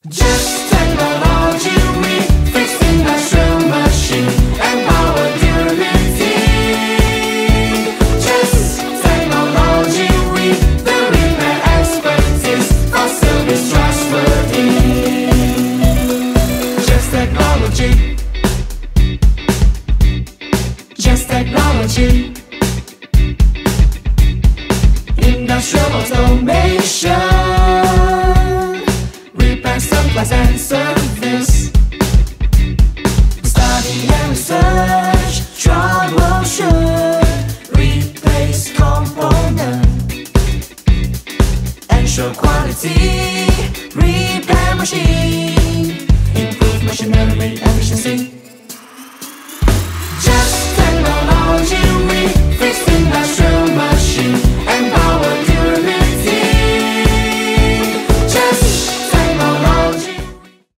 Just technology, we fix industrial machine and power durability. Just technology, we the repair expertise for service trustworthy. Just technology. Just technology. Industrial automation, repair, supplies and service. Study and research, troubleshoot, replace component, ensure quality, repair machine, improve machinery efficiency. Just technology, we fix industrial